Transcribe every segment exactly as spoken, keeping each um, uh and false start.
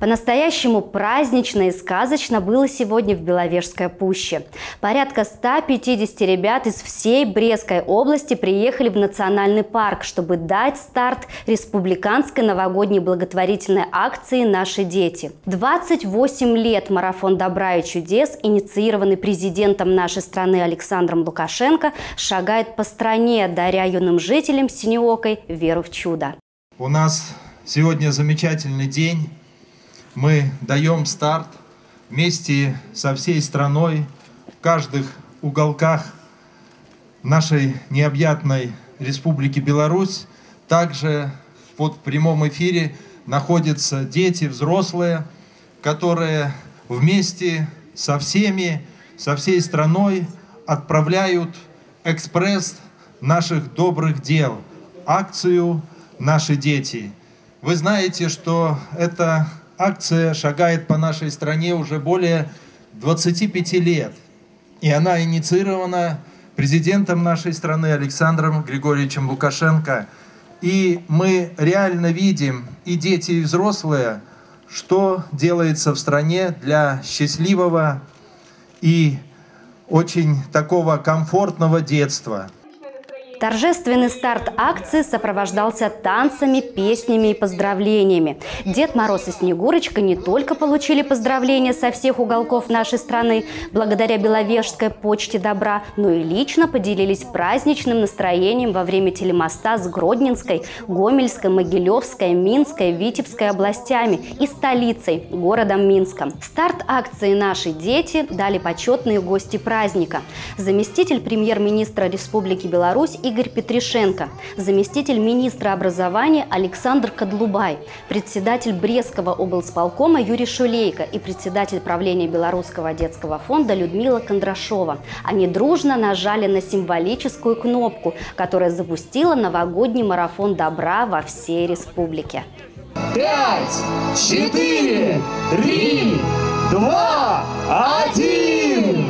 По-настоящему празднично и сказочно было сегодня в Беловежской пуще. Порядка ста пятидесяти ребят из всей Брестской области приехали в национальный парк, чтобы дать старт республиканской новогодней благотворительной акции «Наши дети». двадцать восемь лет марафон добра и чудес, инициированный президентом нашей страны Александром Лукашенко, шагает по стране, даря юным жителям Синеокой веру в чудо. У нас сегодня замечательный день. Мы даем старт вместе со всей страной, в каждых уголках нашей необъятной Республики Беларусь. Также вот в прямом эфире находятся дети, взрослые, которые вместе со всеми, со всей страной отправляют экспресс наших добрых дел, акцию «Наши дети». Вы знаете, что эта акция шагает по нашей стране уже более двадцати пяти лет. И она инициирована президентом нашей страны Александром Григорьевичем Лукашенко. И мы реально видим, и дети, и взрослые, что делается в стране для счастливого и очень такого комфортного детства. Торжественный старт акции сопровождался танцами, песнями и поздравлениями. Дед Мороз и Снегурочка не только получили поздравления со всех уголков нашей страны благодаря Беловежской почте добра, но и лично поделились праздничным настроением во время телемоста с Гродненской, Гомельской, Могилевской, Минской, Витебской областями и столицей, городом Минском. Старт акции «Наши дети» дали почетные гости праздника. Заместитель премьер-министра Республики Беларусь Игорь Петришенко, заместитель министра образования Александр Кадлубай, председатель Брестского облсполкома Юрий Шулейко и председатель правления Белорусского детского фонда Людмила Кондрашова. Они дружно нажали на символическую кнопку, которая запустила новогодний марафон добра во всей республике. Пять, четыре, три, два, один!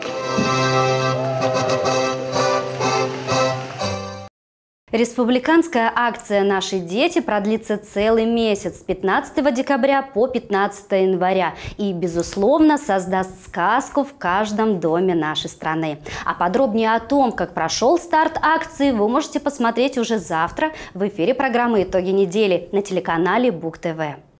Республиканская акция «Наши дети» продлится целый месяц с пятнадцатого декабря по пятнадцатое января и, безусловно, создаст сказку в каждом доме нашей страны. А подробнее о том, как прошел старт акции, вы можете посмотреть уже завтра в эфире программы «Итоги недели» на телеканале Бук ТВ.